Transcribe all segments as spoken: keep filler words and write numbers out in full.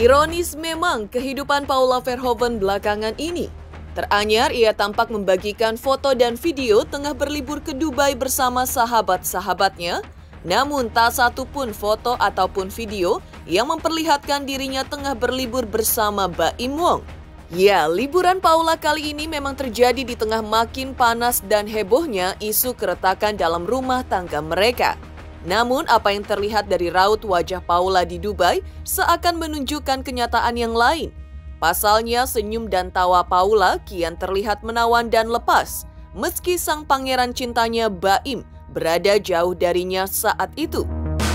Ironis memang kehidupan Paula Verhoeven belakangan ini. Teranyar ia tampak membagikan foto dan video tengah berlibur ke Dubai bersama sahabat-sahabatnya. Namun tak satu pun foto ataupun video yang memperlihatkan dirinya tengah berlibur bersama Baim Wong. Ya, liburan Paula kali ini memang terjadi di tengah makin panas dan hebohnya isu keretakan dalam rumah tangga mereka. Namun apa yang terlihat dari raut wajah Paula di Dubai seakan menunjukkan kenyataan yang lain. Pasalnya senyum dan tawa Paula kian terlihat menawan dan lepas, meski sang pangeran cintanya Baim berada jauh darinya saat itu.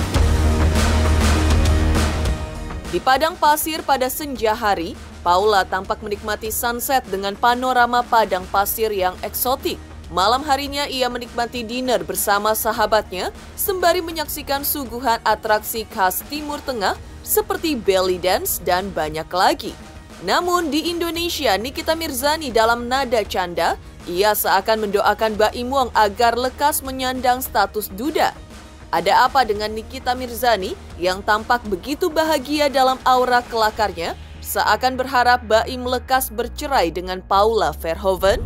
Di padang pasir pada senja hari, Paula tampak menikmati sunset dengan panorama padang pasir yang eksotik. Malam harinya ia menikmati dinner bersama sahabatnya sembari menyaksikan suguhan atraksi khas Timur Tengah seperti belly dance dan banyak lagi. Namun di Indonesia, Nikita Mirzani dalam nada canda, ia seakan mendoakan Baim Wong agar lekas menyandang status duda. Ada apa dengan Nikita Mirzani yang tampak begitu bahagia dalam aura kelakarnya, seakan berharap Baim lekas bercerai dengan Paula Verhoeven?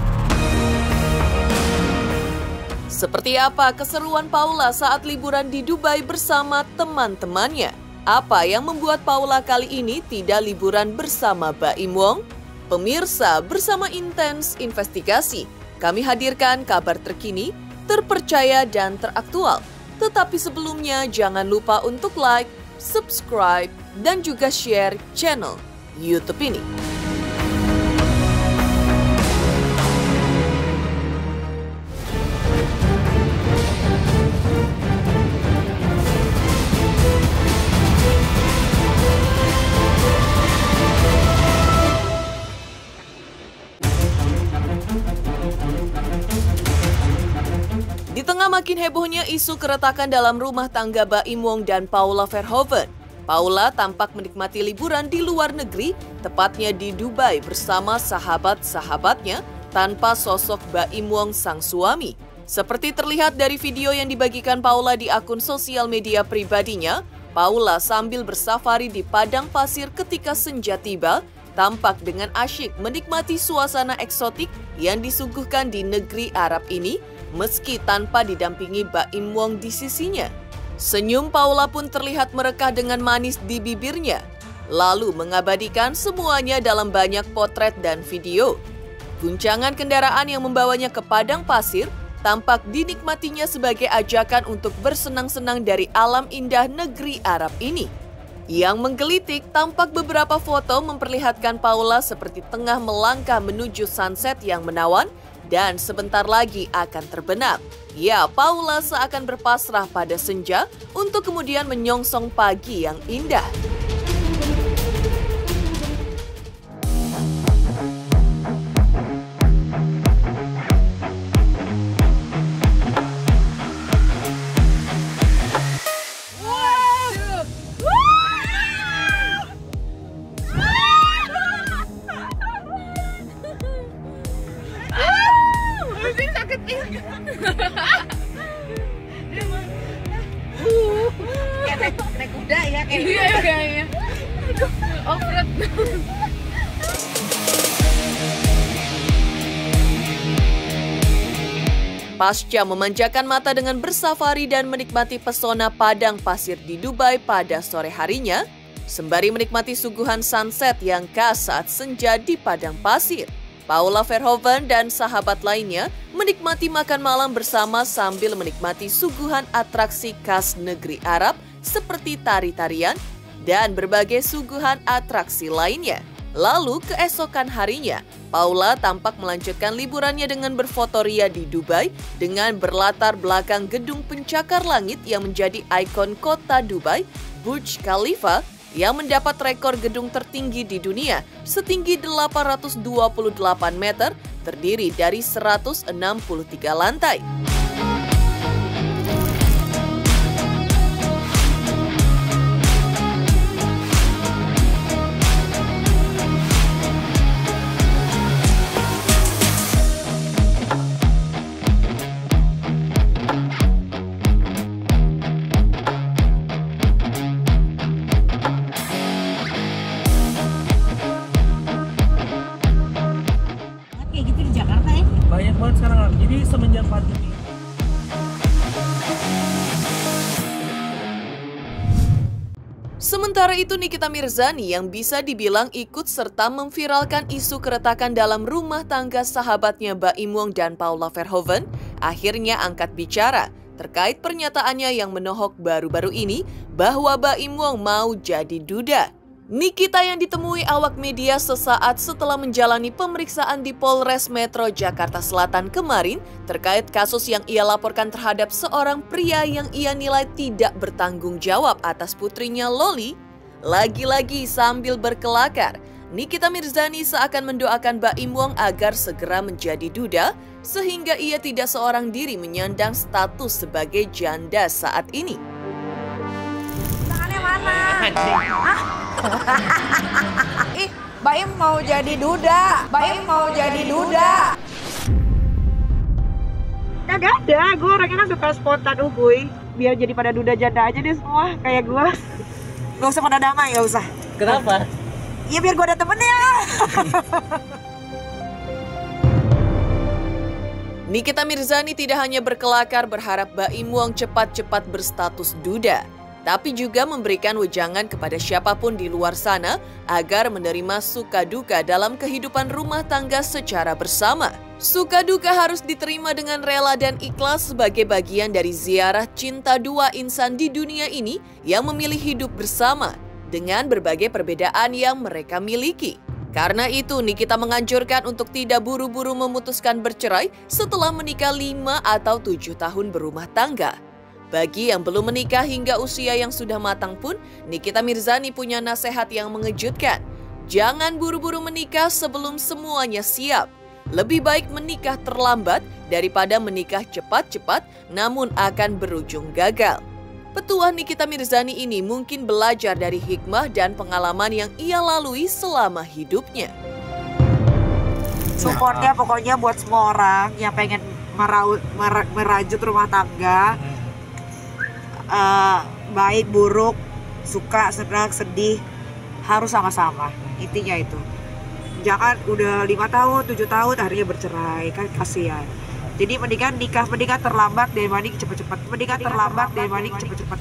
Seperti apa keseruan Paula saat liburan di Dubai bersama teman-temannya? Apa yang membuat Paula kali ini tidak liburan bersama Baim Wong? Pemirsa, bersama Intens Investigasi, kami hadirkan kabar terkini, terpercaya dan teraktual. Tetapi sebelumnya jangan lupa untuk like, subscribe, dan juga share channel YouTube ini. Di tengah makin hebohnya isu keretakan dalam rumah tangga Baim Wong dan Paula Verhoeven, Paula tampak menikmati liburan di luar negeri, tepatnya di Dubai bersama sahabat-sahabatnya tanpa sosok Baim Wong sang suami. Seperti terlihat dari video yang dibagikan Paula di akun sosial media pribadinya, Paula sambil bersafari di padang pasir ketika senja tiba, tampak dengan asyik menikmati suasana eksotik yang disuguhkan di negeri Arab ini, meski tanpa didampingi Baim Wong di sisinya. Senyum Paula pun terlihat merekah dengan manis di bibirnya, lalu mengabadikan semuanya dalam banyak potret dan video. Guncangan kendaraan yang membawanya ke padang pasir tampak dinikmatinya sebagai ajakan untuk bersenang-senang dari alam indah negeri Arab ini. Yang menggelitik, tampak beberapa foto memperlihatkan Paula seperti tengah melangkah menuju sunset yang menawan dan sebentar lagi akan terbenam. Ya, Paula seakan berpasrah pada senja untuk kemudian menyongsong pagi yang indah. Kayak naik kuda ya kayak iya kayaknya. Oh berat. Pasca memanjakan mata dengan bersafari dan menikmati pesona padang pasir di Dubai pada sore harinya, sembari menikmati suguhan sunset yang khas saat senja di padang pasir, Paula Verhoeven dan sahabat lainnya menikmati makan malam bersama sambil menikmati suguhan atraksi khas negeri Arab seperti tari-tarian dan berbagai suguhan atraksi lainnya. Lalu keesokan harinya, Paula tampak melanjutkan liburannya dengan berfotoria di Dubai dengan berlatar belakang gedung pencakar langit yang menjadi ikon kota Dubai, Burj Khalifa, yang mendapat rekor gedung tertinggi di dunia setinggi delapan ratus dua puluh delapan meter, terdiri dari seratus enam puluh tiga lantai. Sementara itu Nikita Mirzani yang bisa dibilang ikut serta memviralkan isu keretakan dalam rumah tangga sahabatnya Baim Wong dan Paula Verhoeven akhirnya angkat bicara terkait pernyataannya yang menohok baru-baru ini bahwa Baim Wong mau jadi duda. Nikita yang ditemui awak media sesaat setelah menjalani pemeriksaan di Polres Metro Jakarta Selatan kemarin terkait kasus yang ia laporkan terhadap seorang pria yang ia nilai tidak bertanggung jawab atas putrinya Loli. Lagi-lagi sambil berkelakar, Nikita Mirzani seakan mendoakan Baim Wong agar segera menjadi duda sehingga ia tidak seorang diri menyandang status sebagai janda saat ini. Tangannya mana? Hah? Ih, Baim mau jadi duda. Baim mau jadi duda. Kagak ada, gue orangnya kan suka spontan uhuy. Biar jadi pada duda janda aja deh semua, kayak gue. Gak usah pada damai, gak usah. Kenapa? Ya biar gue ada temennya. Nikita Mirzani tidak hanya berkelakar berharap Baim Wong cepat-cepat berstatus duda, tapi juga memberikan wejangan kepada siapapun di luar sana agar menerima suka duka dalam kehidupan rumah tangga secara bersama. Suka duka harus diterima dengan rela dan ikhlas sebagai bagian dari ziarah cinta dua insan di dunia ini yang memilih hidup bersama dengan berbagai perbedaan yang mereka miliki. Karena itu, Nikita menganjurkan untuk tidak buru-buru memutuskan bercerai setelah menikah lima atau tujuh tahun berumah tangga. Bagi yang belum menikah hingga usia yang sudah matang pun, Nikita Mirzani punya nasihat yang mengejutkan. Jangan buru-buru menikah sebelum semuanya siap. Lebih baik menikah terlambat daripada menikah cepat-cepat namun akan berujung gagal. Petuah Nikita Mirzani ini mungkin belajar dari hikmah dan pengalaman yang ia lalui selama hidupnya. Supportnya pokoknya buat semua orang yang pengen meraut, mer, merajut rumah tangga. Uh, baik, buruk, suka, senang, sedih, harus sama-sama. Intinya itu. Jangan udah lima tahun, tujuh tahun akhirnya bercerai, kan kasihan. Jadi mendingan nikah, mendingan terlambat daripada nikah cepet-cepet. Mendingan terlambat daripada nikah cepet-cepet.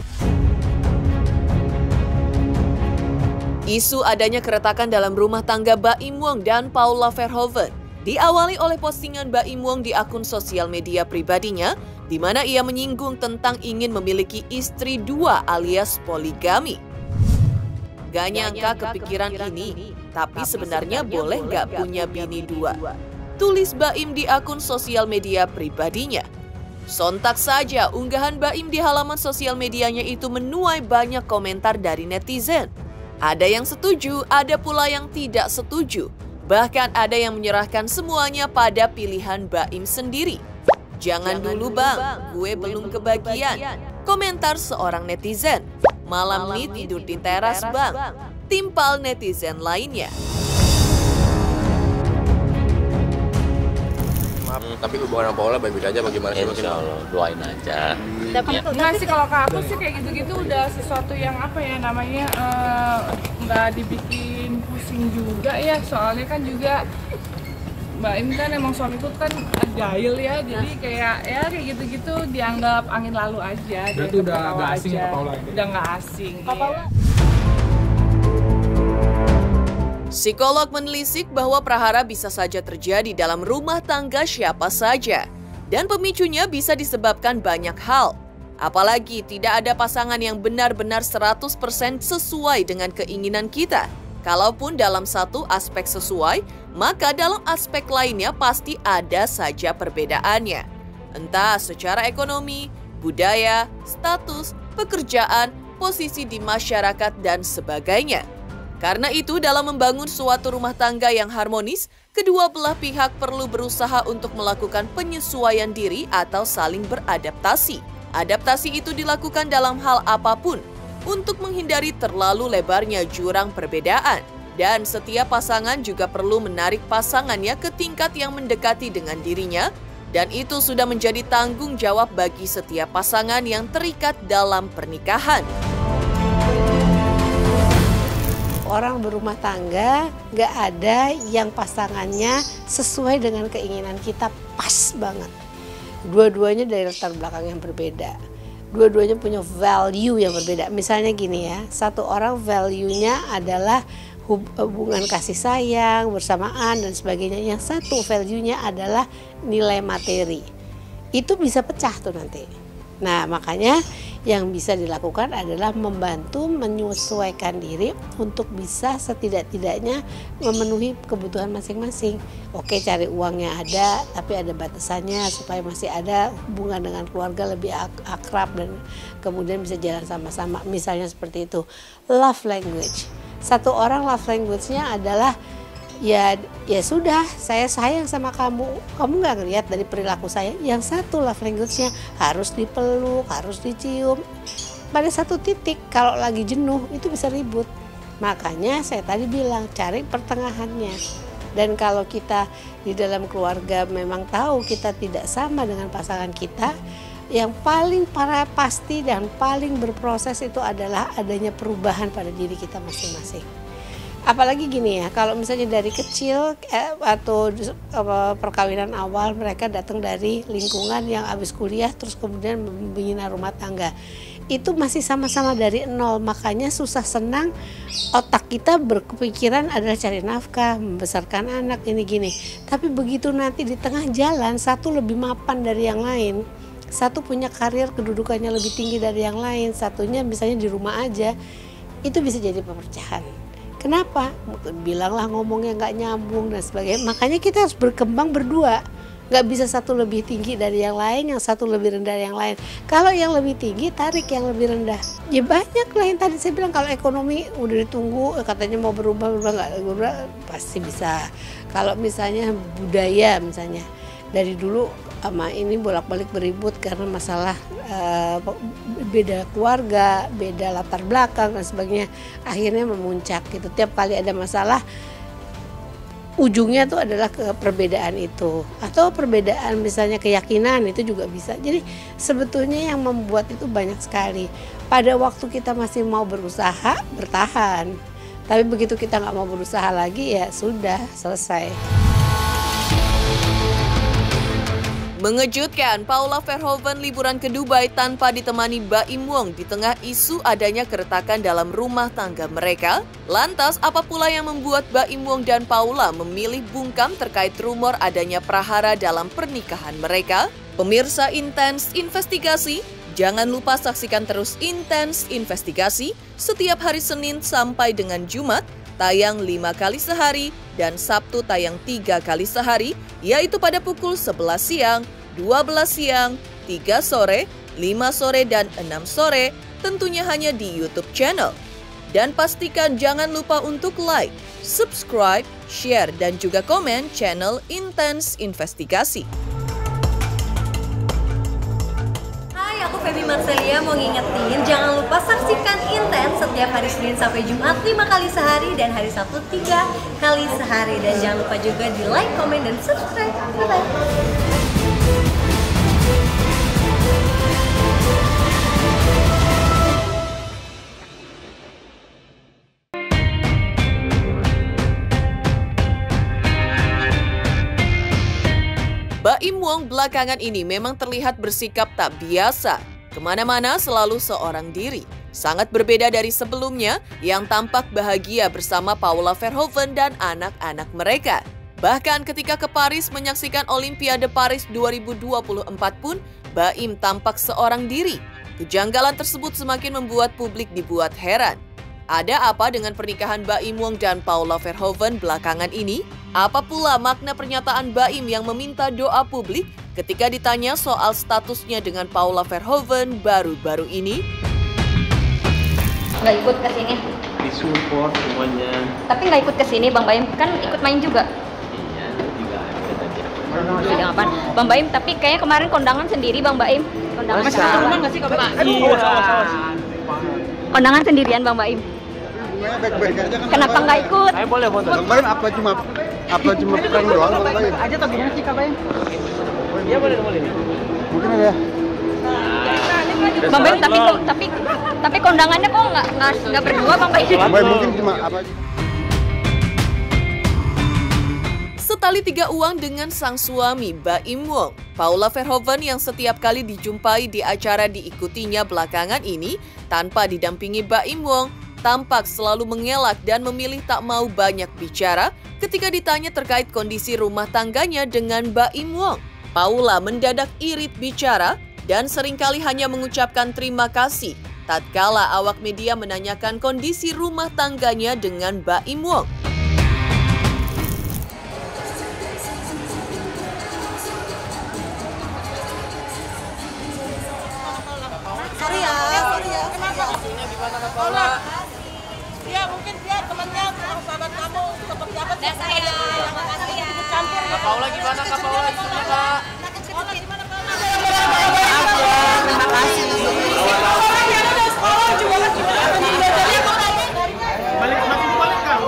Isu adanya keretakan dalam rumah tangga Baim Wong dan Paula Verhoeven diawali oleh postingan Baim Wong di akun sosial media pribadinya, di mana ia menyinggung tentang ingin memiliki istri dua alias poligami. Gak nyangka kepikiran ini, tapi sebenarnya boleh nggak punya bini dua? Tulis Baim di akun sosial media pribadinya. Sontak saja unggahan Baim di halaman sosial medianya itu menuai banyak komentar dari netizen. Ada yang setuju, ada pula yang tidak setuju. Bahkan ada yang menyerahkan semuanya pada pilihan Baim sendiri. Jangan dulu bang, gue belum kebagian. Komentar seorang netizen. Malam ini tidur di teras bang. Timpal netizen lainnya. Hmm, tapi hubungan sama Paula baik-baik aja bagaimana sih? Insya Allah, doain aja. Tapi nggak sih, kalau ke aku sih kayak gitu-gitu udah sesuatu yang apa ya namanya, nggak uh, dibikin pusing juga ya. Soalnya kan juga Baim kan emang suamiku kan jahil ya, jadi kayak ya kayak gitu-gitu dianggap angin lalu aja. Berarti udah nggak asing ya Paula? Udah nggak asing. Iya. Psikolog menelisik bahwa prahara bisa saja terjadi dalam rumah tangga siapa saja. Dan pemicunya bisa disebabkan banyak hal. Apalagi tidak ada pasangan yang benar-benar seratus persen sesuai dengan keinginan kita. Kalaupun dalam satu aspek sesuai, maka dalam aspek lainnya pasti ada saja perbedaannya. Entah secara ekonomi, budaya, status, pekerjaan, posisi di masyarakat, dan sebagainya. Karena itu, dalam membangun suatu rumah tangga yang harmonis, kedua belah pihak perlu berusaha untuk melakukan penyesuaian diri atau saling beradaptasi. Adaptasi itu dilakukan dalam hal apapun, untuk menghindari terlalu lebarnya jurang perbedaan. Dan setiap pasangan juga perlu menarik pasangannya ke tingkat yang mendekati dengan dirinya, dan itu sudah menjadi tanggung jawab bagi setiap pasangan yang terikat dalam pernikahan. Orang berumah tangga gak ada yang pasangannya sesuai dengan keinginan kita pas banget. Dua-duanya dari latar belakang yang berbeda. dua-duanya punya value yang berbeda. Misalnya gini ya, satu orang value-nya adalah hubungan kasih sayang, bersamaan dan sebagainya. Yang satu value-nya adalah nilai materi. Itu bisa pecah tuh nanti. Nah, makanya yang bisa dilakukan adalah membantu menyesuaikan diri untuk bisa setidak-tidaknya memenuhi kebutuhan masing-masing. Oke, cari uangnya ada, tapi ada batasannya supaya masih ada hubungan dengan keluarga lebih ak- akrab dan kemudian bisa jalan sama-sama. Misalnya seperti itu. Love language. Satu orang love language-nya adalah ya ya sudah, saya sayang sama kamu, kamu nggak ngelihat dari perilaku saya. Yang satu love language-nya harus dipeluk, harus dicium. Pada satu titik kalau lagi jenuh itu bisa ribut. Makanya saya tadi bilang cari pertengahannya. Dan kalau kita di dalam keluarga memang tahu kita tidak sama dengan pasangan kita, yang paling para pasti dan paling berproses itu adalah adanya perubahan pada diri kita masing-masing. Apalagi gini ya, kalau misalnya dari kecil eh, atau eh, perkawinan awal mereka datang dari lingkungan yang habis kuliah terus kemudian membina rumah tangga, itu masih sama-sama dari nol, makanya susah senang otak kita berkepikiran adalah cari nafkah, membesarkan anak, ini gini. Tapi begitu nanti di tengah jalan satu lebih mapan dari yang lain, satu punya karir kedudukannya lebih tinggi dari yang lain, satunya misalnya di rumah aja, itu bisa jadi perpecahan. Kenapa? Bilanglah ngomongnya nggak nyambung dan sebagainya. Makanya kita harus berkembang berdua. Nggak bisa satu lebih tinggi dari yang lain, yang satu lebih rendah dari yang lain. Kalau yang lebih tinggi, tarik yang lebih rendah. Ya banyak lah yang tadi saya bilang, kalau ekonomi udah ditunggu, katanya mau berubah, berubah nggak berubah, pasti bisa. Kalau misalnya budaya misalnya, dari dulu sama ini bolak-balik beribut karena masalah uh, beda keluarga, beda latar belakang dan sebagainya, akhirnya memuncak gitu. Tiap kali ada masalah ujungnya tuh adalah ke perbedaan itu, atau perbedaan misalnya keyakinan itu juga bisa. Jadi sebetulnya yang membuat itu banyak sekali. Pada waktu kita masih mau berusaha bertahan, tapi begitu kita nggak mau berusaha lagi ya sudah selesai. Mengejutkan, Paula Verhoeven liburan ke Dubai tanpa ditemani Baim Wong di tengah isu adanya keretakan dalam rumah tangga mereka. Lantas, apa pula yang membuat Baim Wong dan Paula memilih bungkam terkait rumor adanya prahara dalam pernikahan mereka? Pemirsa Intens Investigasi, jangan lupa saksikan terus Intens Investigasi setiap hari Senin sampai dengan Jumat, tayang lima kali sehari, dan Sabtu tayang tiga kali sehari, yaitu pada pukul sebelas siang, dua belas siang, tiga sore, lima sore, dan enam sore, tentunya hanya di YouTube channel. Dan pastikan jangan lupa untuk like, subscribe, share, dan juga komen channel Intens Investigasi. Aku Feby Marcelia mau ngingetin, jangan lupa saksikan Intens setiap hari Senin sampai Jumat lima kali sehari dan hari Sabtu tiga kali sehari. Dan jangan lupa juga di like, komen, dan subscribe. Bye-bye. Baim Wong belakangan ini memang terlihat bersikap tak biasa. Kemana-mana selalu seorang diri. Sangat berbeda dari sebelumnya yang tampak bahagia bersama Paula Verhoeven dan anak-anak mereka. Bahkan ketika ke Paris menyaksikan Olimpiade Paris dua ribu dua puluh empat pun, Baim tampak seorang diri. Kejanggalan tersebut semakin membuat publik dibuat heran. Ada apa dengan pernikahan Baim Wong dan Paula Verhoeven belakangan ini? Apa pula makna pernyataan Baim yang meminta doa publik ketika ditanya soal statusnya dengan Paula Verhoeven baru-baru ini? Nggak ikut ke sini? Disupport semuanya. Tapi nggak ikut ke sini, Bang Baim kan ikut main juga. Iya, juga ada tadi. Jadi ngapain? Bang Baim, tapi kayaknya kemarin kondangan sendiri, Bang Baim. Kondangan Masih satu rumah nggak sih, Kak Baim? Iya. Kondangan sendirian, Bang Baim. Kenapa nggak ikut? Ayo boleh foto. Bang Baim apa cuma apa cuma prank doang Bang Baim? Aja tapi gimana sih Kak Baim? Iya boleh boleh. Mungkin ada. Bang Baim tapi tapi tapi kondangannya kok nggak nggak nggak berdua, Bang Baim? Bang Baim mungkin cuma apa? tali tiga uang dengan sang suami Baim Wong. Paula Verhoeven yang setiap kali dijumpai di acara diikutinya belakangan ini tanpa didampingi Baim Wong tampak selalu mengelak dan memilih tak mau banyak bicara ketika ditanya terkait kondisi rumah tangganya dengan Baim Wong. Paula mendadak irit bicara dan seringkali hanya mengucapkan terima kasih tatkala awak media menanyakan kondisi rumah tangganya dengan Baim Wong. Sorry ya, sorry ya. Kenapa? Isunya gimana Kak Paula? Dia mungkin dia temannya, sahabat kamu, seperti apa? Dan saya, terima kasih ya. Kak Paula gimana Kak Paula isunya Kak? Paula gimana Paula? Terima kasih. Balik makin balik Kak.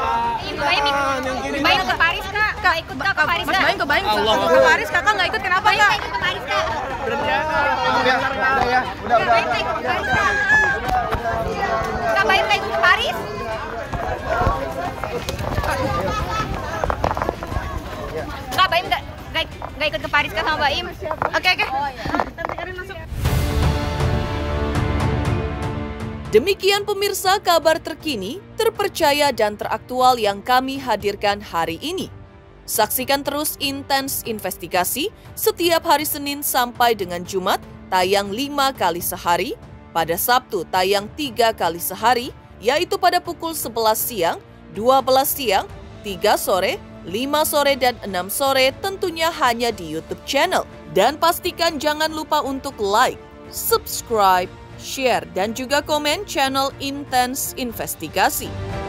Baim ke Paris Kak, Kak ikut Kak ke Paris Kak. Baim ke Baim ke Paris, Kakak nggak ikut kenapa Kak? Ikut ke Paris Kak. Berhenti ya Kak. Udah, udah ya, udah, udah. Baim ikut ke Paris Kak. Kak Baim ikut ke Paris. Kak Baim nggak nggak ikut ke Paris Kak sama Baim. Oke oke. Demikian pemirsa kabar terkini, terpercaya dan teraktual yang kami hadirkan hari ini. Saksikan terus Intens Investigasi setiap hari Senin sampai dengan Jumat tayang lima kali sehari, pada Sabtu tayang tiga kali sehari, yaitu pada pukul sebelas siang, dua belas siang, tiga sore, lima sore, dan enam sore tentunya hanya di YouTube channel. Dan pastikan jangan lupa untuk like, subscribe, share, dan juga komen channel Intens Investigasi.